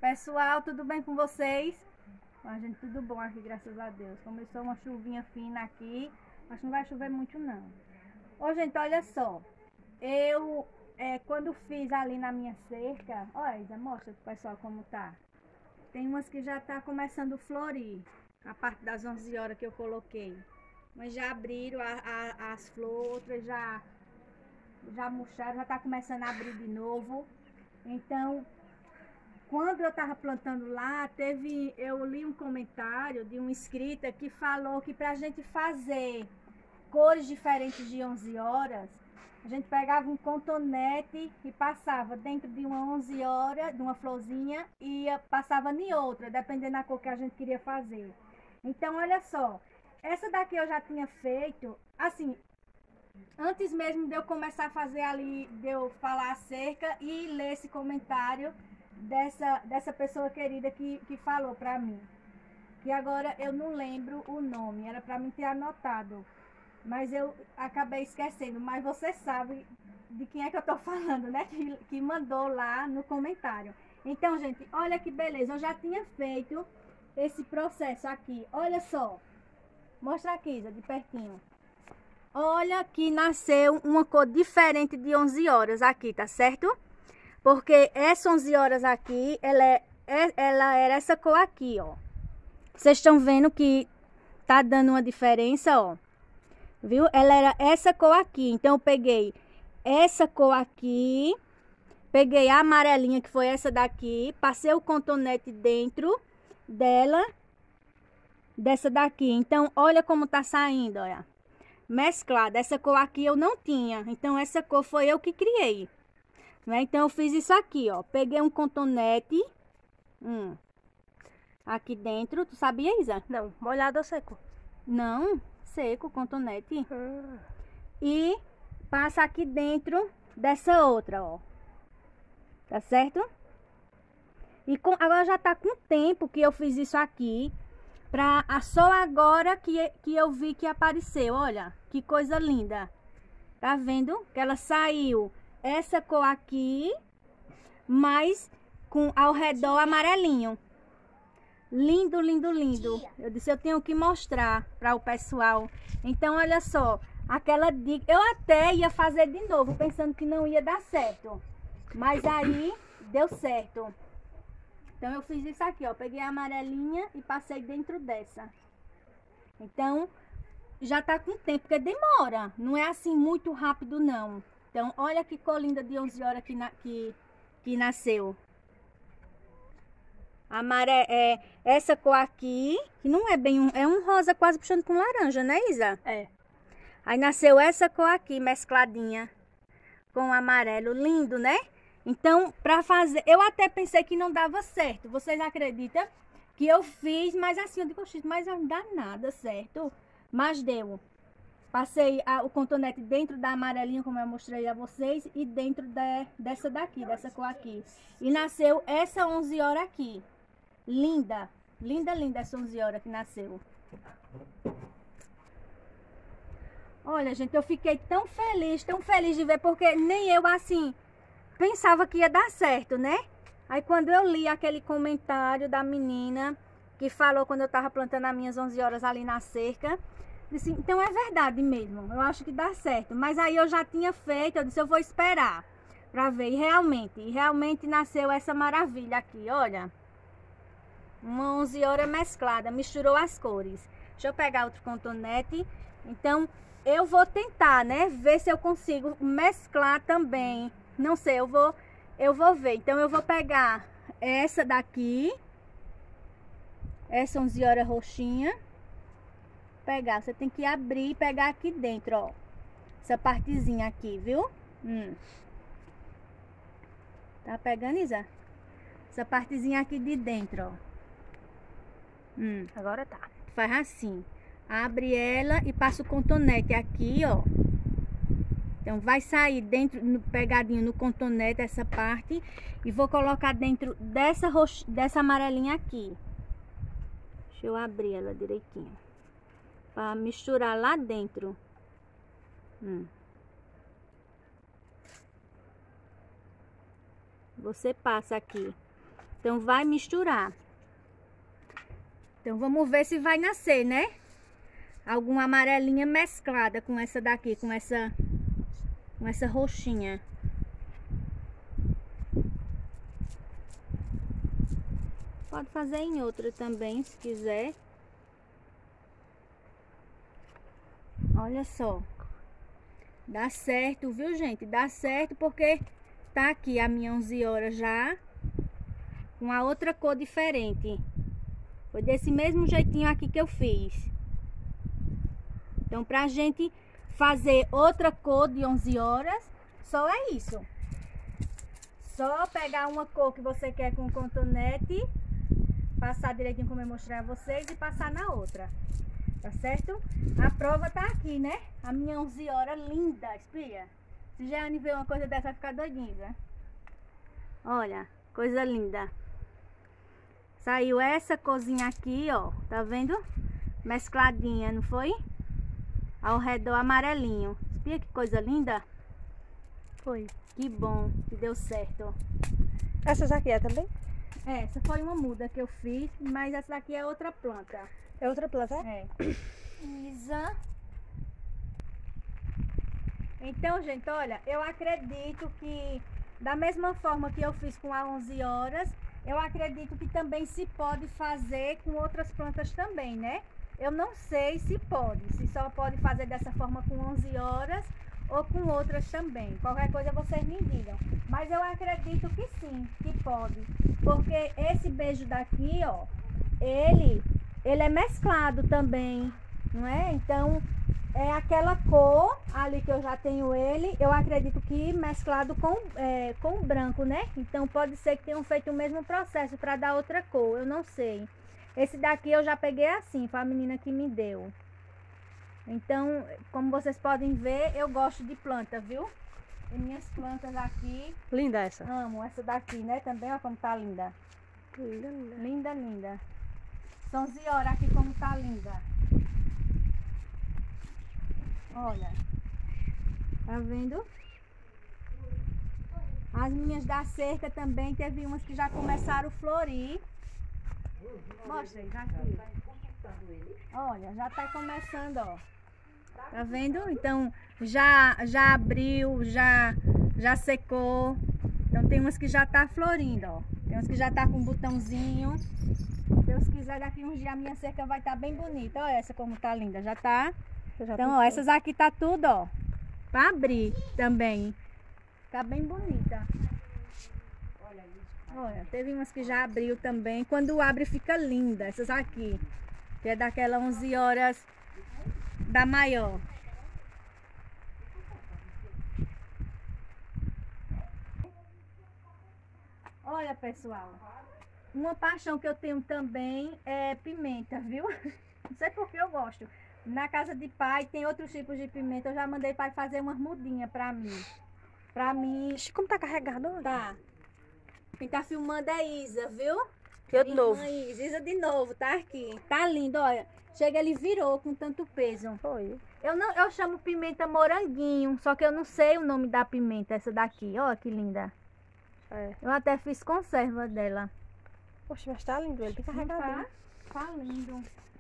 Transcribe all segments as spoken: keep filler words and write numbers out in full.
Pessoal, tudo bem com vocês? A gente, tudo bom aqui, graças a Deus. Começou uma chuvinha fina aqui, mas não vai chover muito não. Ô gente, olha só. Eu, é, quando fiz ali na minha cerca, olha Isa, mostra pro pessoal como tá. Tem umas que já tá começando a florir, a parte das onze horas que eu coloquei. Mas já abriram a, a, as flores, outras já, já murcharam, já tá começando a abrir de novo. Então, quando eu tava plantando lá, teve, eu li um comentário de uma inscrita que falou que pra gente fazer cores diferentes de onze horas, a gente pegava um cotonete e passava dentro de uma onze horas, de uma florzinha, e ia, passava em outra, dependendo da cor que a gente queria fazer. Então, olha só, essa daqui eu já tinha feito, assim, antes mesmo de eu começar a fazer ali, de eu falar a cerca e ler esse comentário dessa, dessa pessoa querida que, que falou pra mim. Que agora eu não lembro o nome, era pra mim ter anotado. Mas eu acabei esquecendo, mas você sabe de quem é que eu tô falando, né? Que, que mandou lá no comentário. Então, gente, olha que beleza. Eu já tinha feito esse processo aqui. Olha só. Mostra aqui, Isa, de pertinho. Olha que nasceu uma cor diferente de onze horas aqui, tá certo? Porque essa onze horas aqui, ela, é, ela era essa cor aqui, ó. Vocês estão vendo que tá dando uma diferença, ó. Viu? Ela era essa cor aqui. Então, eu peguei essa cor aqui. Peguei a amarelinha, que foi essa daqui. Passei o cotonete dentro dela. Dessa daqui. Então, olha como tá saindo, olha. Mesclada. Essa cor aqui eu não tinha. Então, essa cor foi eu que criei. Né? Então, eu fiz isso aqui, ó. Peguei um cotonete. Hum, aqui dentro. Tu sabia, Isa? Não. Molhado ou seco? Não. Seco, cotonete. Hum. E passa aqui dentro dessa outra, ó. Tá certo? E com, agora já tá com tempo que eu fiz isso aqui. Pra, só agora que, que eu vi que apareceu. Olha, que coisa linda. Tá vendo? Que ela saiu essa cor aqui, mas com ao redor amarelinho. Lindo, lindo, lindo. Eu disse, eu tenho que mostrar para o pessoal. Então, olha só, aquela dica. Eu até ia fazer de novo, pensando que não ia dar certo. Mas aí, deu certo. Então, eu fiz isso aqui, ó. Peguei a amarelinha e passei dentro dessa. Então, já tá com tempo, porque demora. Não é assim muito rápido, não. Então, olha que cor linda de onze horas que, na, que, que nasceu. Amare... É, essa cor aqui, que não é bem um... É um rosa quase puxando com laranja, né, Isa? É. Aí nasceu essa cor aqui, mescladinha com amarelo. Lindo, né? Então, pra fazer... Eu até pensei que não dava certo. Vocês acreditam? Que eu fiz, mas assim, eu digo, mas não dá nada certo. Mas deu. Passei a, o cotonete dentro da amarelinha, como eu mostrei a vocês, e dentro de, dessa daqui, dessa cor aqui. E nasceu essa onze horas aqui. Linda, linda, linda essa onze horas que nasceu. Olha, gente, eu fiquei tão feliz, tão feliz de ver, porque nem eu, assim, pensava que ia dar certo, né? Aí, quando eu li aquele comentário da menina que falou quando eu tava plantando as minhas onze horas ali na cerca, disse, então é verdade mesmo, eu acho que dá certo. Mas aí eu já tinha feito, eu disse, eu vou esperar pra ver. E realmente, e realmente nasceu essa maravilha aqui, olha. Uma onze horas mesclada, misturou as cores. Deixa eu pegar outro cotonete. Então, eu vou tentar, né? Ver se eu consigo mesclar também. Não sei, eu vou, eu vou ver. Então, eu vou pegar essa daqui. Essa onze horas roxinha. Pegar, você tem que abrir e pegar aqui dentro, ó. Essa partezinha aqui, viu? Hum. Tá pegando, Isa? Essa partezinha aqui de dentro, ó. Hum, agora tá. Faz assim. Abre ela e passa o cotonete aqui, ó. Então, vai sair dentro, no, pegadinho no cotonete, essa parte. E vou colocar dentro dessa, roxa, dessa amarelinha aqui. Deixa eu abrir ela direitinho. Pra misturar lá dentro. Hum. Você passa aqui Então vai misturar. Então vamos ver se vai nascer, né? Alguma amarelinha mesclada com essa daqui, com essa, com essa roxinha. Pode fazer em outra também, se quiser. Olha só. Dá certo, viu, gente? Dá certo porque tá aqui a minha onze horas já com a outra cor diferente. Foi desse mesmo jeitinho aqui que eu fiz. Então, pra gente fazer outra cor de onze horas, só é isso. Só pegar uma cor que você quer com cotonete, passar direitinho como eu mostrei a vocês e passar na outra. Tá certo? A prova tá aqui, né? A minha onze horas linda, espia. Se Jeane ver uma coisa dessa, vai ficar doidinha, né? Olha, coisa linda. Saiu essa corzinha aqui, ó. Tá vendo? Mescladinha, não foi? Ao redor amarelinho. Espia que coisa linda. Foi. Que bom que deu certo. Essas aqui é também? É, essa foi uma muda que eu fiz, mas essa daqui é outra planta. É outra planta? É. Isa. Então, gente, olha, eu acredito que da mesma forma que eu fiz com a onze horas, eu acredito que também se pode fazer com outras plantas também, né? Eu não sei se pode, se só pode fazer dessa forma com onze horas ou com outras também. Qualquer coisa vocês me digam. Mas eu acredito que sim, que pode. Porque esse beijo daqui, ó, ele, ele é mesclado também, não é? Então, é aquela cor ali que eu já tenho ele, eu acredito que mesclado com, é, com branco, né? Então, pode ser que tenham feito o mesmo processo para dar outra cor, eu não sei. Esse daqui eu já peguei assim, foi a menina que me deu. Então, como vocês podem ver, eu gosto de planta, viu? E minhas plantas aqui. Linda essa. Amo essa daqui, né? Também, ó, como tá linda. Linda, linda. Linda, linda. onze horas aqui como tá linda. Olha. Tá vendo? As minhas da cerca também, teve umas que já começaram a florir. Mostra aí, já aqui. Olha, já tá começando, ó. Tá vendo? Então, já, já abriu, já, já secou. Então, tem umas que já tá florindo, ó. Tem umas que já tá com um botãozinho. Se Deus quiser, daqui uns dias a minha cerca vai estar tá bem bonita. Olha essa como tá linda, já tá. Já Então, ó, essas aqui tá tudo, ó, pra abrir também. Tá bem bonita. Olha, teve umas que já abriu também. Quando abre fica linda, essas aqui. Que é daquela onze horas da maior. Olha, pessoal. Uma paixão que eu tenho também é pimenta, viu? Não sei por que eu gosto. Na casa de pai tem outros tipos de pimenta. Eu já mandei pai fazer umas mudinhas pra mim. Pra mim... Ixi, como tá carregado? Tá. Quem tá filmando é Isa, viu? Eu de novo. Irmã Isa, Isa de novo, tá aqui. Tá lindo, olha. Chega, ele virou com tanto peso. Foi. Eu, não, eu chamo pimenta moranguinho, só que eu não sei o nome da pimenta, essa daqui. Olha que linda. É. Eu até fiz conserva dela. Poxa, mas tá lindo ele, bem carregado. Tá, tá lindo.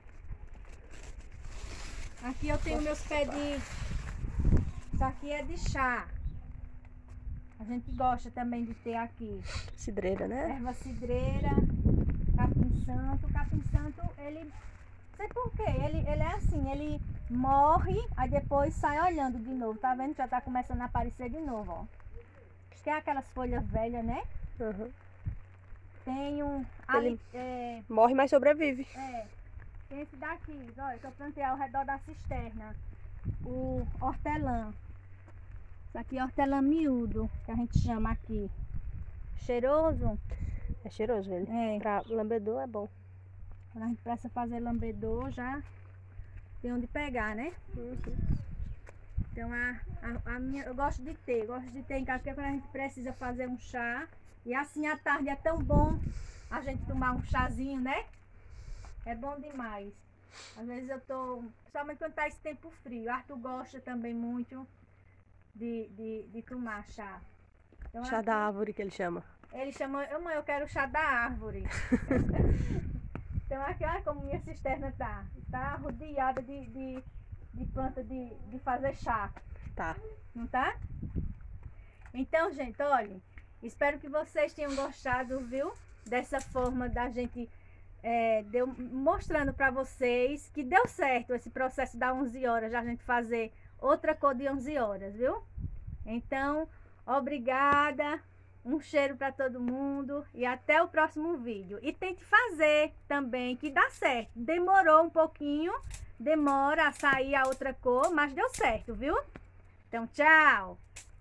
Aqui eu tenho meus pés de... Isso aqui é de chá. A gente gosta também de ter aqui. Cidreira, né? Erva cidreira, capim santo. Capim santo, ele... Não sei por quê. Ele, ele é assim, ele morre, aí depois sai olhando de novo. Tá vendo? Já tá começando a aparecer de novo, ó. Acho que é aquelas folhas velhas, né? Uhum. Tem um... Ele Ali, é, morre, mas sobrevive. é, tem esse daqui, olha, que eu plantei ao redor da cisterna. O hortelã. Isso aqui é hortelã miúdo, que a gente chama aqui. Cheiroso. É cheiroso ele. É. Pra lambedor é bom. Quando a gente precisa fazer lambedor, já tem onde pegar, né? Uhum. Então, a, a, a minha, eu gosto de ter, gosto de ter em casa, porque quando a gente precisa fazer um chá, e assim à tarde é tão bom a gente tomar um chazinho, né? É bom demais. Às vezes eu tô, principalmente quando tá esse tempo frio, o Arthur gosta também muito de, de, de tomar chá. Então, Chá aqui- da árvore que ele chama. Ele chamou, eu, mãe, eu quero o chá da árvore. Então aqui, olha como minha cisterna tá. Tá rodeada de, de, de planta de, de fazer chá. Tá. Não tá? Então, gente, olha, espero que vocês tenham gostado, viu? Dessa forma da gente é, deu, mostrando para vocês que deu certo esse processo da onze horas, já a gente fazer outra cor de onze horas, viu? Então, obrigada, um cheiro para todo mundo e até o próximo vídeo. E tente fazer também, que dá certo. Demorou um pouquinho, demora a sair a outra cor, mas deu certo, viu? Então, tchau!